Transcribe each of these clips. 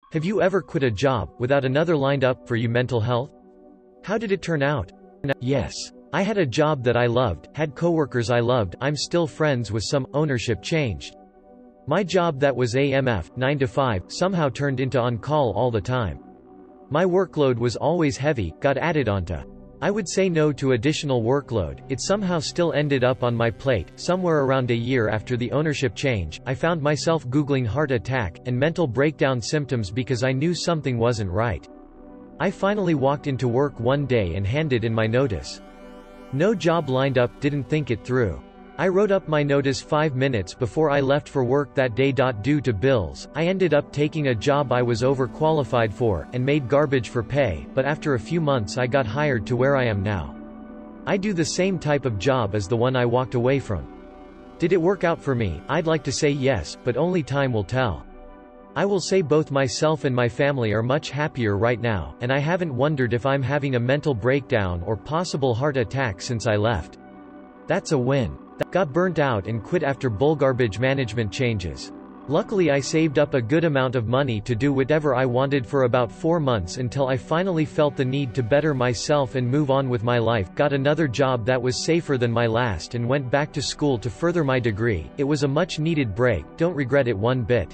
Have you ever quit a job, without another lined up for you? Mental health? How did it turn out? Yes. I had a job that I loved, had coworkers I loved, I'm still friends with some, ownership changed. My job that was AMF, 9 to 5, somehow turned into on-call all the time. My workload was always heavy, got added onto. I would say no to additional workload, it somehow still ended up on my plate. Somewhere around a year after the ownership change, I found myself Googling heart attack and mental breakdown symptoms because I knew something wasn't right. I finally walked into work one day and handed in my notice. No job lined up, didn't think it through. I wrote up my notice 5 minutes before I left for work that day. Due to bills, I ended up taking a job I was overqualified for, and made garbage for pay, but after a few months I got hired to where I am now. I do the same type of job as the one I walked away from. Did it work out for me? I'd like to say yes, but only time will tell. I will say both myself and my family are much happier right now, and I haven't wondered if I'm having a mental breakdown or possible heart attack since I left. That's a win. Got burnt out and quit after garbage management changes. Luckily I saved up a good amount of money to do whatever I wanted for about 4 months until I finally felt the need to better myself and move on with my life. Got another job that was safer than my last and went back to school to further my degree. It was a much needed break, don't regret it one bit.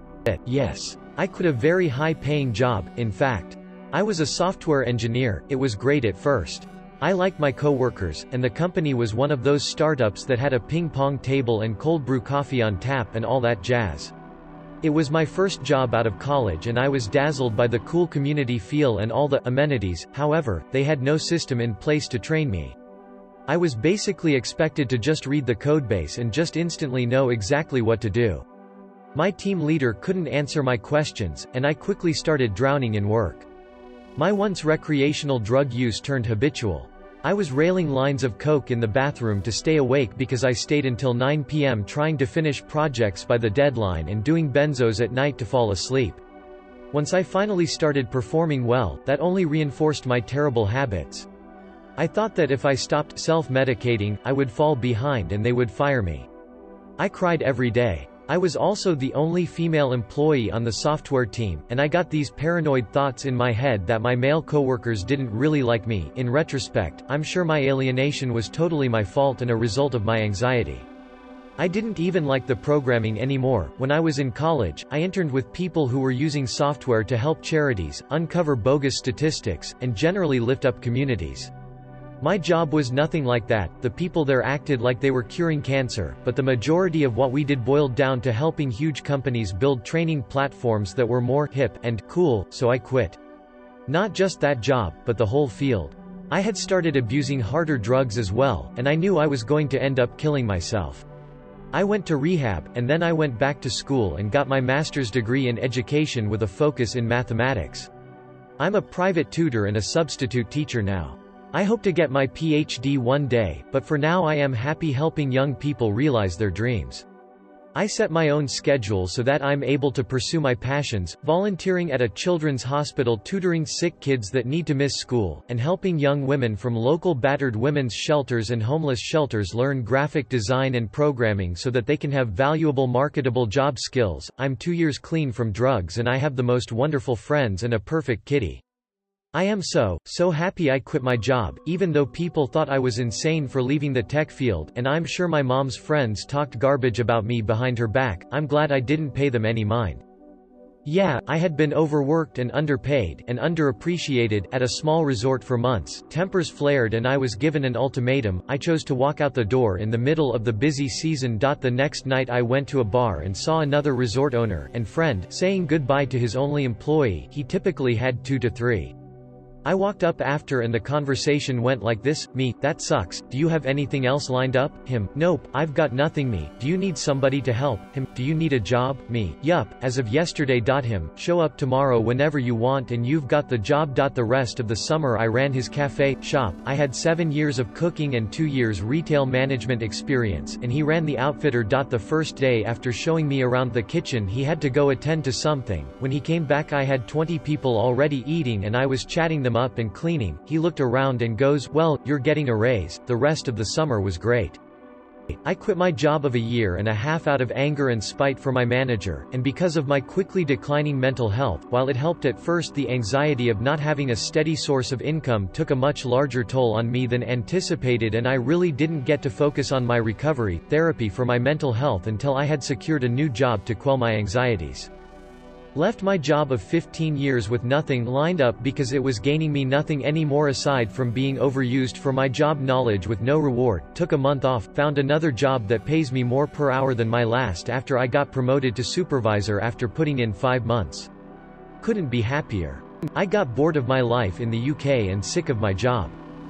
Yes. I quit a very high-paying job, in fact. I was a software engineer, it was great at first. I liked my co-workers, and the company was one of those startups that had a ping-pong table and cold brew coffee on tap and all that jazz. It was my first job out of college and I was dazzled by the cool community feel and all the amenities. However, they had no system in place to train me. I was basically expected to just read the codebase and just instantly know exactly what to do. My team leader couldn't answer my questions, and I quickly started drowning in work. My once recreational drug use turned habitual. I was railing lines of coke in the bathroom to stay awake because I stayed until 9 p.m. trying to finish projects by the deadline and doing benzos at night to fall asleep. Once I finally started performing well, that only reinforced my terrible habits. I thought that if I stopped self-medicating, I would fall behind and they would fire me. I cried every day. I was also the only female employee on the software team, and I got these paranoid thoughts in my head that my male coworkers didn't really like me. In retrospect, I'm sure my alienation was totally my fault and a result of my anxiety. I didn't even like the programming anymore. When I was in college, I interned with people who were using software to help charities, uncover bogus statistics, and generally lift up communities. My job was nothing like that. The people there acted like they were curing cancer, but the majority of what we did boiled down to helping huge companies build training platforms that were more hip and cool, so I quit. Not just that job, but the whole field. I had started abusing harder drugs as well, and I knew I was going to end up killing myself. I went to rehab, and then I went back to school and got my master's degree in education with a focus in mathematics. I'm a private tutor and a substitute teacher now. I hope to get my PhD one day, but for now I am happy helping young people realize their dreams. I set my own schedule so that I'm able to pursue my passions, volunteering at a children's hospital tutoring sick kids that need to miss school, and helping young women from local battered women's shelters and homeless shelters learn graphic design and programming so that they can have valuable marketable job skills. I'm 2 years clean from drugs and I have the most wonderful friends and a perfect kitty. I am so happy I quit my job, even though people thought I was insane for leaving the tech field, and I'm sure my mom's friends talked garbage about me behind her back. I'm glad I didn't pay them any mind. Yeah, I had been overworked and underpaid and underappreciated at a small resort for months. Tempers flared and I was given an ultimatum. I chose to walk out the door in the middle of the busy season. The next night I went to a bar and saw another resort owner and friend saying goodbye to his only employee. He typically had 2 to 3. I walked up after and the conversation went like this: me, that sucks, do you have anything else lined up? Him, nope, I've got nothing. Me, do you need somebody to help? Him, do you need a job? Me, yup, as of yesterday. Him, show up tomorrow whenever you want and you've got the job. The rest of the summer I ran his cafe shop. I had 7 years of cooking and 2 years retail management experience, and he ran the outfitter. The first day after showing me around the kitchen he had to go attend to something. When he came back I had 20 people already eating and I was chatting them up and cleaning. He looked around and goes, well, you're getting a raise. The rest of the summer was great. I quit my job of a year and a half out of anger and spite for my manager, and because of my quickly declining mental health. While it helped at first, the anxiety of not having a steady source of income took a much larger toll on me than anticipated, and I really didn't get to focus on my recovery therapy for my mental health until I had secured a new job to quell my anxieties. Left my job of 15 years with nothing lined up because it was gaining me nothing anymore aside from being overused for my job knowledge with no reward. Took a month off, found another job that pays me more per hour than my last after I got promoted to supervisor after putting in 5 months. Couldn't be happier. I got bored of my life in the UK and sick of my job.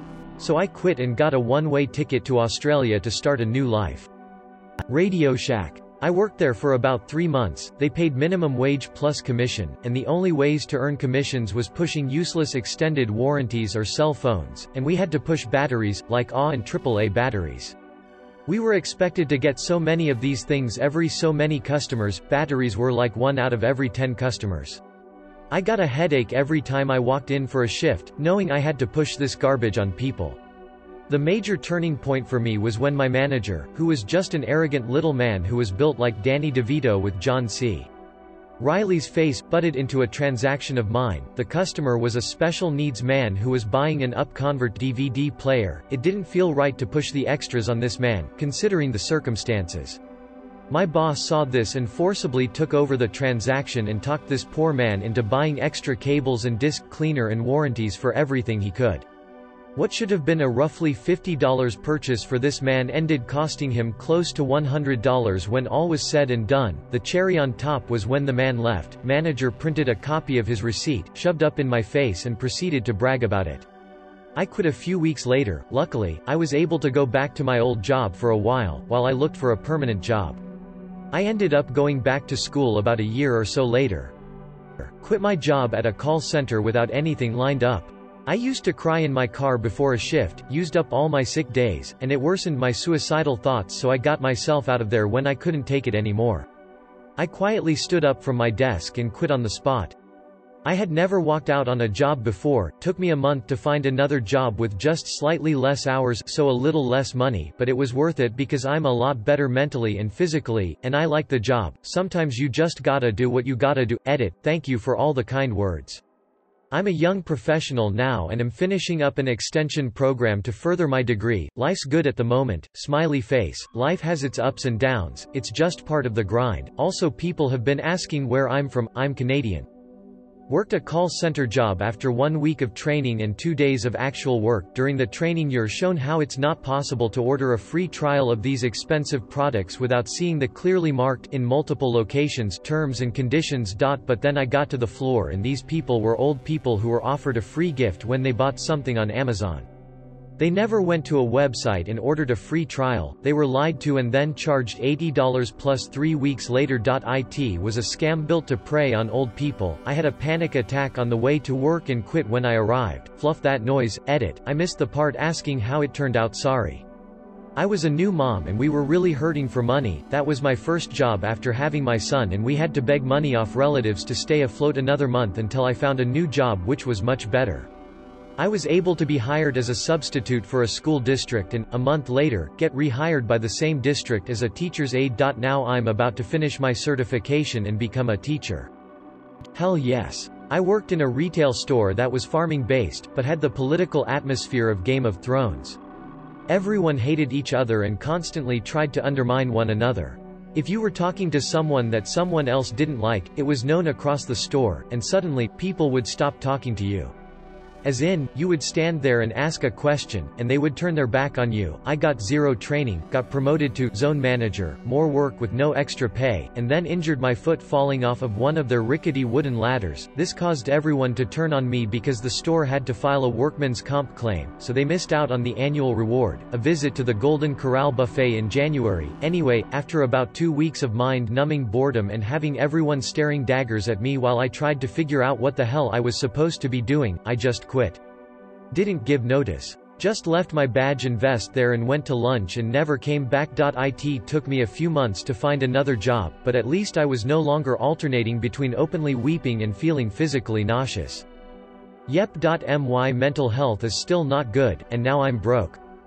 So I quit and got a one-way ticket to Australia to start a new life. Radio Shack. I worked there for about 3 months. They paid minimum wage plus commission, and the only ways to earn commissions was pushing useless extended warranties or cell phones, and we had to push batteries, like AA and AAA batteries. We were expected to get so many of these things every so many customers. Batteries were like 1 out of every 10 customers. I got a headache every time I walked in for a shift, knowing I had to push this garbage on people. The major turning point for me was when my manager, who was just an arrogant little man who was built like Danny DeVito with John C. Reilly's face, butted into a transaction of mine. The customer was a special needs man who was buying an UpConvert DVD player. It didn't feel right to push the extras on this man, considering the circumstances. My boss saw this and forcibly took over the transaction and talked this poor man into buying extra cables and disc cleaner and warranties for everything he could. What should have been a roughly $50 purchase for this man ended costing him close to $100 when all was said and done. The cherry on top was when the man left. Manager printed a copy of his receipt, shoved up in my face, and proceeded to brag about it. I quit a few weeks later. Luckily, I was able to go back to my old job for a while I looked for a permanent job. I ended up going back to school about a year or so later. Quit my job at a call center without anything lined up. I used to cry in my car before a shift, used up all my sick days, and it worsened my suicidal thoughts, so I got myself out of there when I couldn't take it anymore. I quietly stood up from my desk and quit on the spot. I had never walked out on a job before. Took me a month to find another job with just slightly less hours, so a little less money, but it was worth it because I'm a lot better mentally and physically, and I like the job. Sometimes you just gotta do what you gotta do. Edit. Thank you for all the kind words. I'm a young professional now and am finishing up an extension program to further my degree. Life's good at the moment. Smiley face. Life has its ups and downs. It's just part of the grind. Also, people have been asking where I'm from. I'm Canadian. Worked a call center job after 1 week of training and 2 days of actual work. During the training, you're shown how it's not possible to order a free trial of these expensive products without seeing the clearly marked in multiple locations terms and conditions. But then I got to the floor, and these people were old people who were offered a free gift when they bought something on Amazon. They never went to a website and ordered a free trial. They were lied to and then charged $80 plus 3 weeks later. It was a scam built to prey on old people. I had a panic attack on the way to work and quit when I arrived. Fluff that noise. Edit. I missed the part asking how it turned out. Sorry. I was a new mom and we were really hurting for money. That was my first job after having my son, and we had to beg money off relatives to stay afloat another month until I found a new job which was much better. I was able to be hired as a substitute for a school district and, a month later, get rehired by the same district as a teacher's aide. Now I'm about to finish my certification and become a teacher. Hell yes. I worked in a retail store that was farming-based, but had the political atmosphere of Game of Thrones. Everyone hated each other and constantly tried to undermine one another. If you were talking to someone that someone else didn't like, it was known across the store, and suddenly, people would stop talking to you. As in, you would stand there and ask a question, and they would turn their back on you. I got zero training, got promoted to zone manager, more work with no extra pay, and then injured my foot falling off of one of their rickety wooden ladders. This caused everyone to turn on me because the store had to file a workman's comp claim, so they missed out on the annual reward, a visit to the Golden Corral buffet in January. Anyway, after about 2 weeks of mind-numbing boredom and having everyone staring daggers at me while I tried to figure out what the hell I was supposed to be doing, I just quit. Didn't give notice. Just left my badge and vest there and went to lunch and never came back. It took me a few months to find another job, but at least I was no longer alternating between openly weeping and feeling physically nauseous. Yep. My mental health is still not good, and now I'm broke.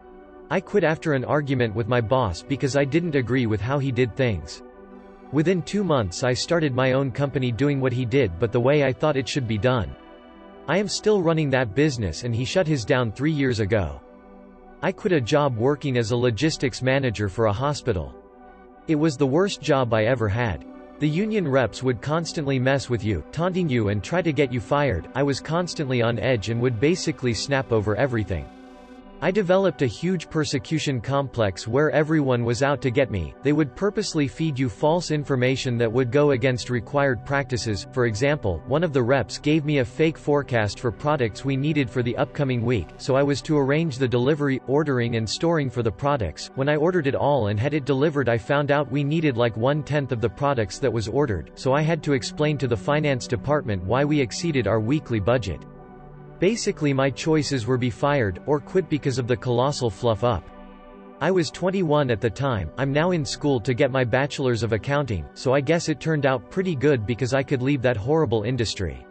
I quit after an argument with my boss because I didn't agree with how he did things. Within 2 months I started my own company doing what he did but the way I thought it should be done. I am still running that business and he shut his down 3 years ago. I quit a job working as a logistics manager for a hospital. It was the worst job I ever had. The union reps would constantly mess with you, taunting you and try to get you fired. I was constantly on edge and would basically snap over everything. I developed a huge persecution complex where everyone was out to get me. They would purposely feed you false information that would go against required practices. For example, one of the reps gave me a fake forecast for products we needed for the upcoming week, so I was to arrange the delivery, ordering and storing for the products. When I ordered it all and had it delivered, I found out we needed like 1/10 of the products that was ordered, so I had to explain to the finance department why we exceeded our weekly budget. Basically my choices were be fired, or quit because of the colossal fluff up. I was 21 at the time. I'm now in school to get my bachelor's of accounting, so I guess it turned out pretty good because I could leave that horrible industry.